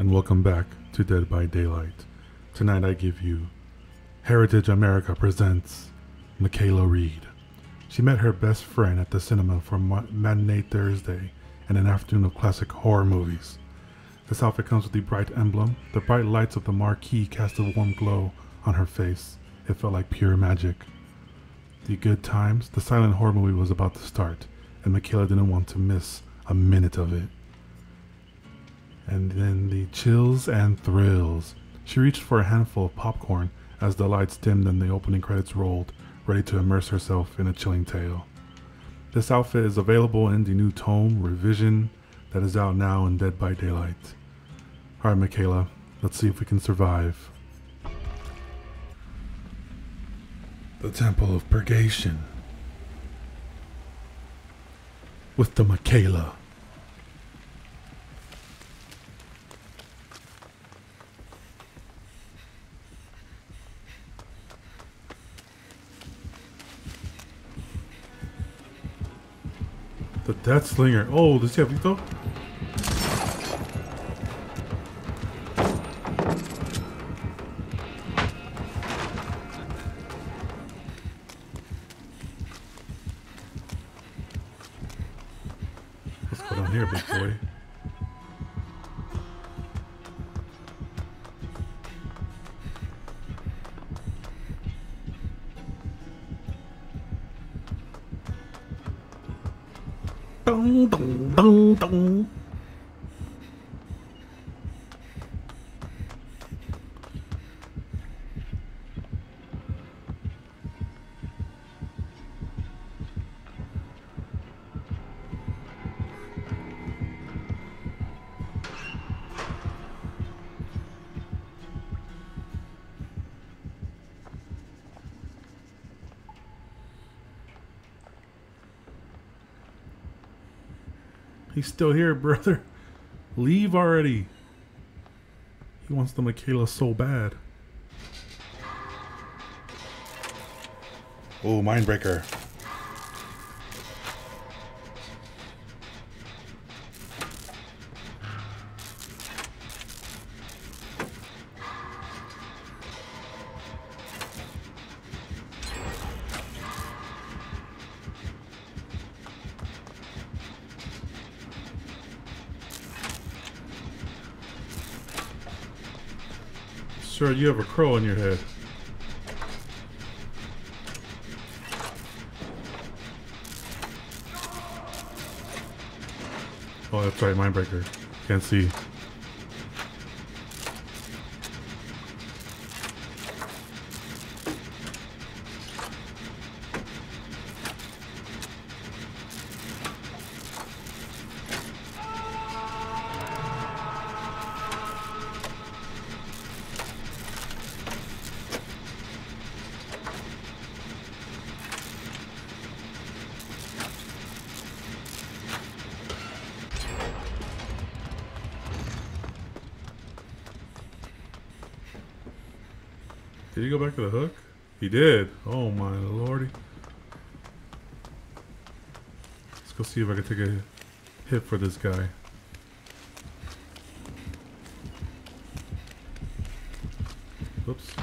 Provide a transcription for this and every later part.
and welcome back to Dead by Daylight. Tonight I give you Heritage America presents Mikaela Reid. She met her best friend at the cinema for Matinee Thursday and an afternoon of classic horror movies. This outfit comes with the bright emblem. The bright lights of the marquee cast a warm glow on her face. It felt like pure magic. The good times, the silent horror movie was about to start, and Mikaela didn't want to miss a minute of it. And then the chills and thrills. She reached for a handful of popcorn as the lights dimmed and the opening credits rolled, ready to immerse herself in a chilling tale. This outfit is available in the new tome, Revision, that is out now in Dead by Daylight. Alright, Mikaela, let's see if we can survive. The Temple of Purgation. With the Mikaela. The Death Slinger. Oh, does he have lethal? Let's go down here, big boy. Dong, dong, dong, dong. He's still here, brother. Leave already. He wants the Mikaela so bad. Oh, Mindbreaker. Sure, you have a crow on your head. Oh, that's right, Mindbreaker. Can't see. Did he go back to the hook? He did. Oh my lordy. Let's go see if I can take a hit for this guy. Oops.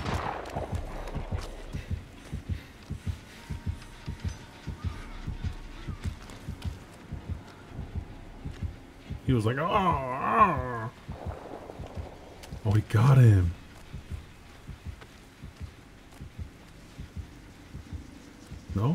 He was like, oh, oh. Oh, he got him. No?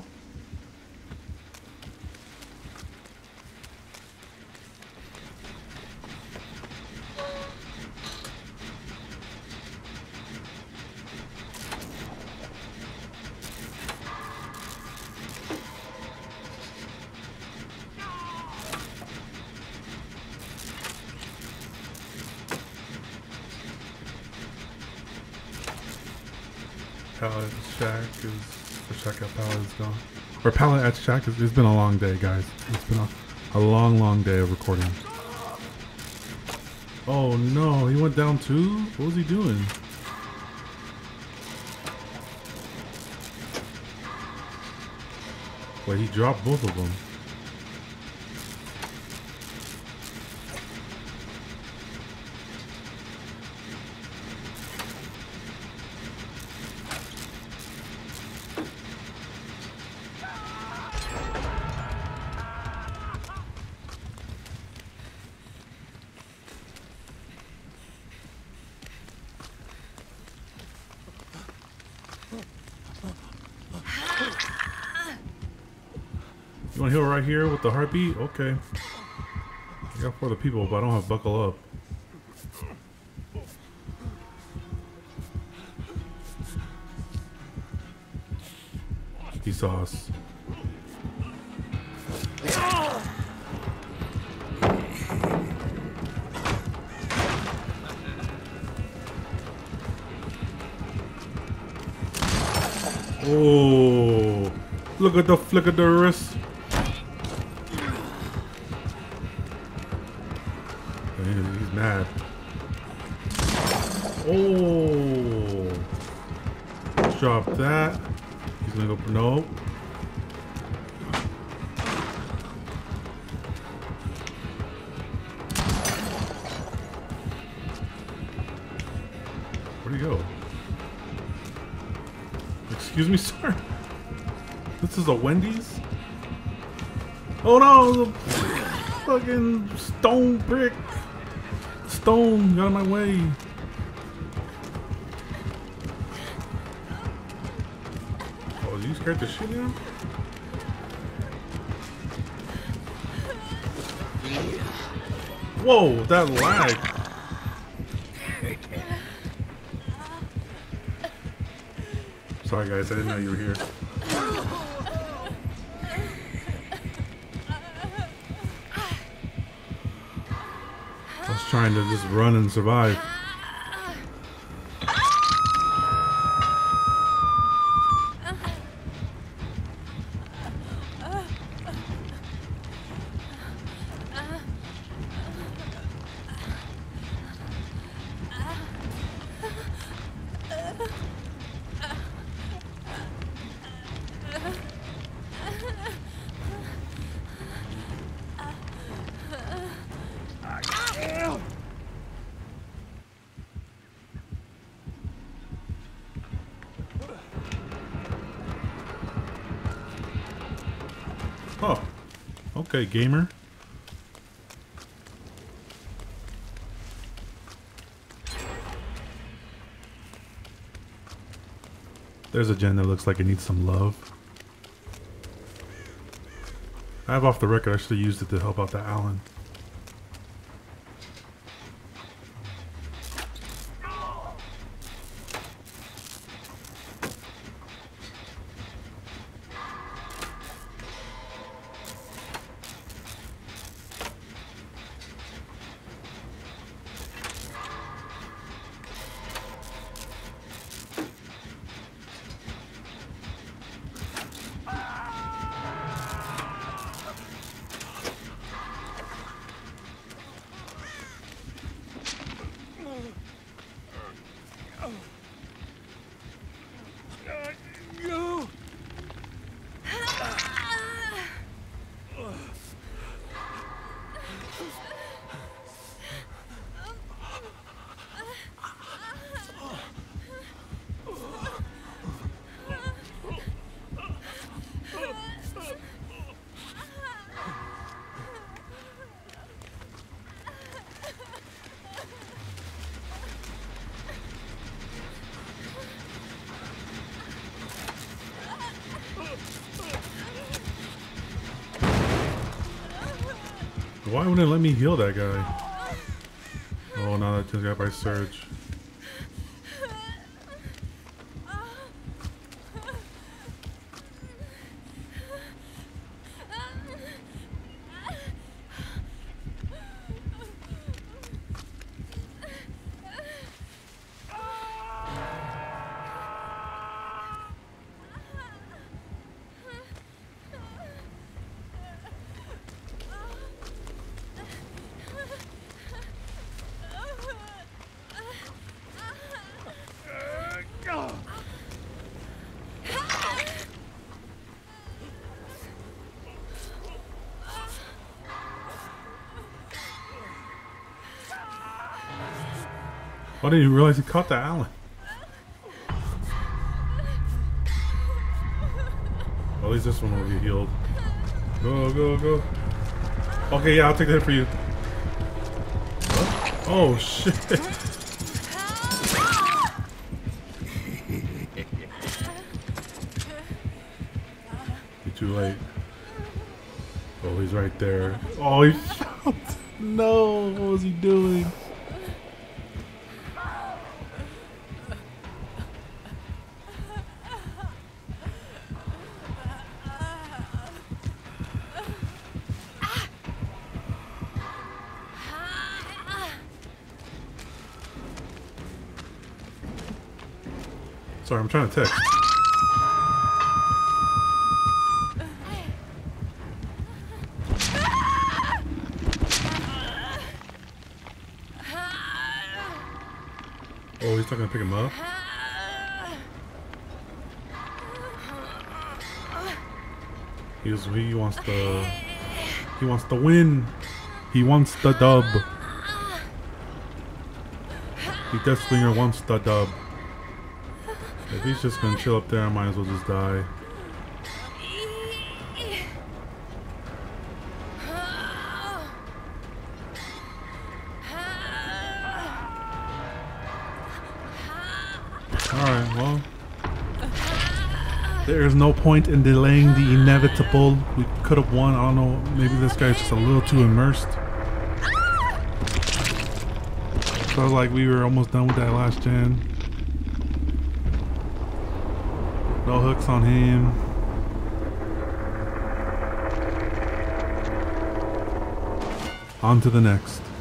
Pallet Shack is... The Shack at Pallet is gone. Or Pallet at Shack is... It's been a long day, guys. It's been a long day of recording. Oh no, he went down too? What was he doing? Wait, he dropped both of them. want to heal right here with the heartbeat? Okay. I got for the people, but I don't have buckle up. He saw us. Oh, look at the flick of the wrist. He's mad. Oh, drop that. He's gonna go. No. Where'd he go? Excuse me, sir. This is a Wendy's? Oh no! Fucking stone brick! Stone! Got in my way! Oh, you scared the shit now? Whoa! That lag! Sorry guys, I didn't know you were here. I was trying to just run and survive. Oh, okay, gamer. There's a gen that looks like it needs some love. I have off the record, I should have used it to help out that Alan. Why wouldn't it let me heal that guy? Oh, now that just got by Surge. I didn't even realize he caught the Alan. At least this one will get healed. Go, go, go. Okay, yeah, I'll take that for you. What? Oh, shit. You're too late. Oh, he's right there. Oh, he fell. No, what was he doing? Sorry, I'm trying to text. Oh, he's not gonna pick him up? He wants the win. He wants the dub. He Death Slinger wants the dub. If he's just gonna chill up there, I might as well just die. Alright, well. There is no point in delaying the inevitable. We could have won. I don't know. Maybe this guy's just a little too immersed. Felt like we were almost done with that last gen. No hooks on him. On to the next.